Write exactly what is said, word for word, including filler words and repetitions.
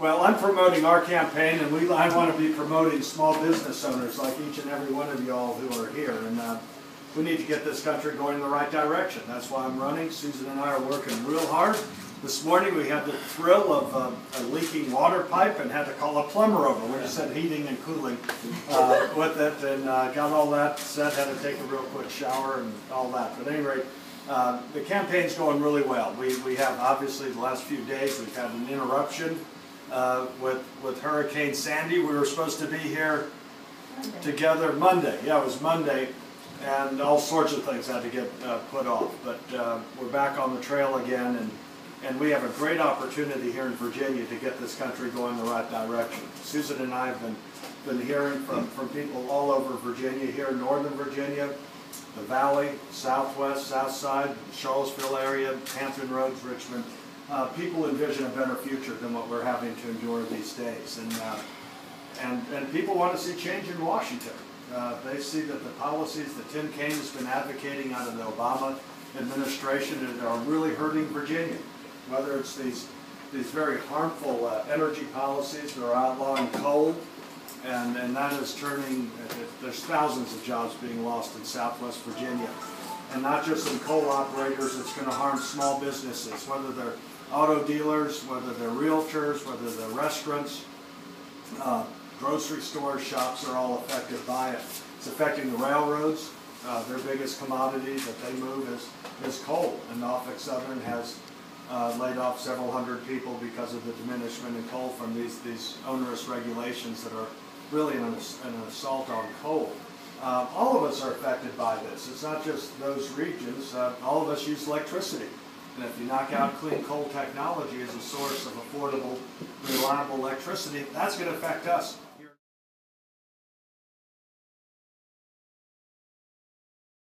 Well, I'm promoting our campaign, and we, I want to be promoting small business owners like each and every one of you all who are here. And uh, we need to get this country going in the right direction. That's why I'm running. Susan and I are working real hard. This morning we had the thrill of uh, a leaking water pipe and had to call a plumber over. We just had heating and cooling uh, with it, and uh, got all that set, had to take a real quick shower and all that. But at any rate, uh, the campaign's going really well. We, we have, obviously, the last few days we've had an interruption uh, with, with Hurricane Sandy. We were supposed to be here Monday. together Monday. Yeah, it was Monday. And all sorts of things had to get uh, put off. But uh, we're back on the trail again, and And we have a great opportunity here in Virginia to get this country going the right direction. Susan and I have been, been hearing from, from people all over Virginia, here in Northern Virginia, the Valley, Southwest, South Side, Charlottesville area, Hampton Roads, Richmond. Uh, people envision a better future than what we're having to endure these days. And, uh, and, and people want to see change in Washington. Uh, they see that the policies that Tim Kaine has been advocating out of the Obama administration are really hurting Virginia. Whether it's these these very harmful uh, energy policies that are outlawing coal, and, and that is turning, there's thousands of jobs being lost in Southwest Virginia. And not just in coal operators, it's going to harm small businesses, whether they're auto dealers, whether they're realtors, whether they're restaurants, uh, grocery stores, shops are all affected by it. It's affecting the railroads. Uh, their biggest commodity that they move is, is coal, and Norfolk Southern has Uh, laid off several hundred people because of the diminishment in coal from these, these onerous regulations that are really an, an assault on coal. Uh, all of us are affected by this. It's not just those regions. Uh, all of us use electricity. And if you knock out clean coal technology as a source of affordable, reliable electricity, that's going to affect us.